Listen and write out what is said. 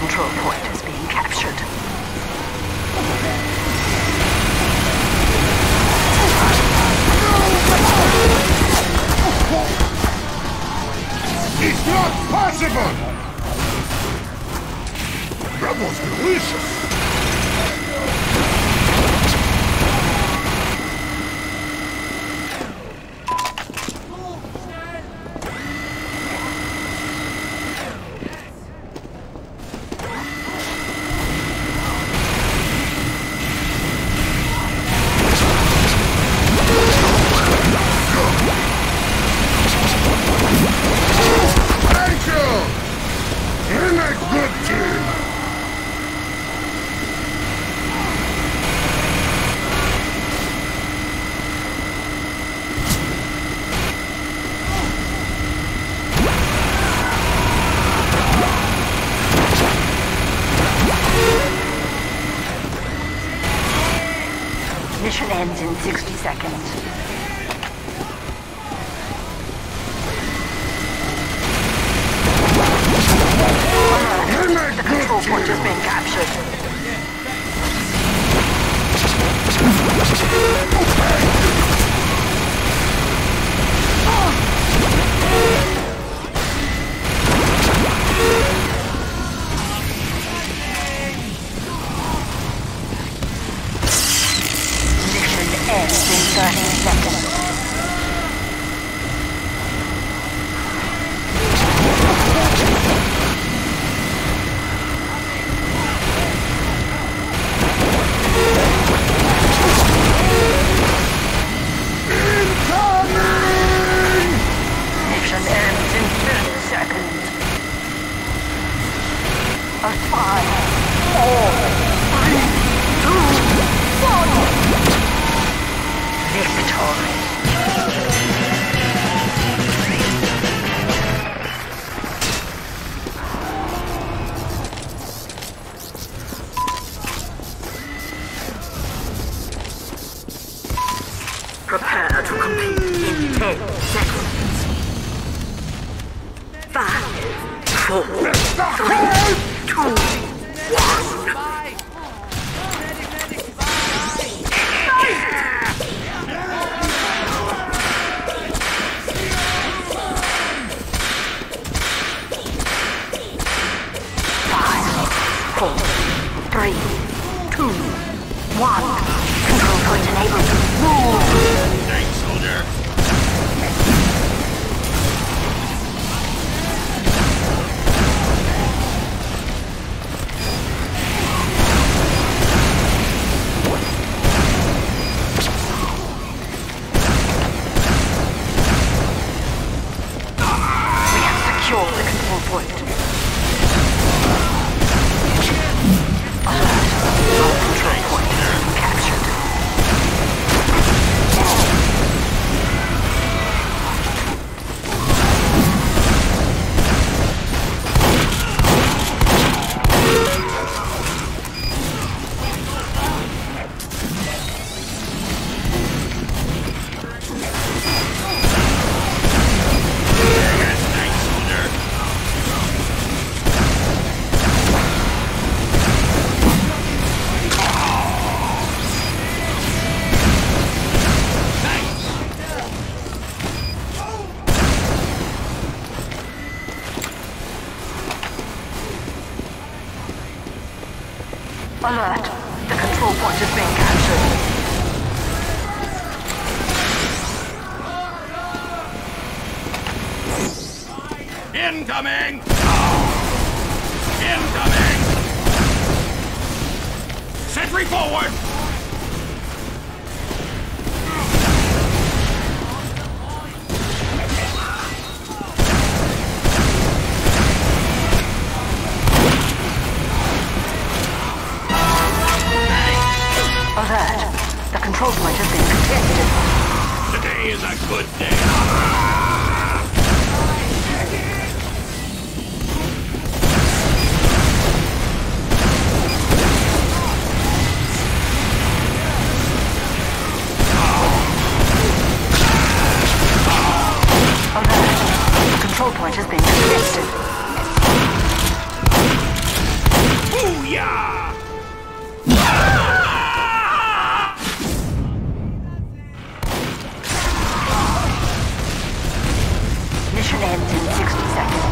control point is being captured. It's not possible! That was delicious! Mission ends in 60 seconds. The control point has been captured. Ends in 30 seconds. Incoming! Mission ends in 30 seconds. A 5, 4, 3, 2, 1. Victory. Prepare to compete in 10 seconds. 5, 4, 3, 2, 1. Four, 3, 2, 1. Control point enabled. Move! Thanks, soldier! We have secured the control point. Alert! The control point is being captured. Incoming! Incoming! Sentry forward! Alert! The control point has been contested. Today is a good day. Alert! The control point has been contested. Booyah! Mission ends in 60 seconds.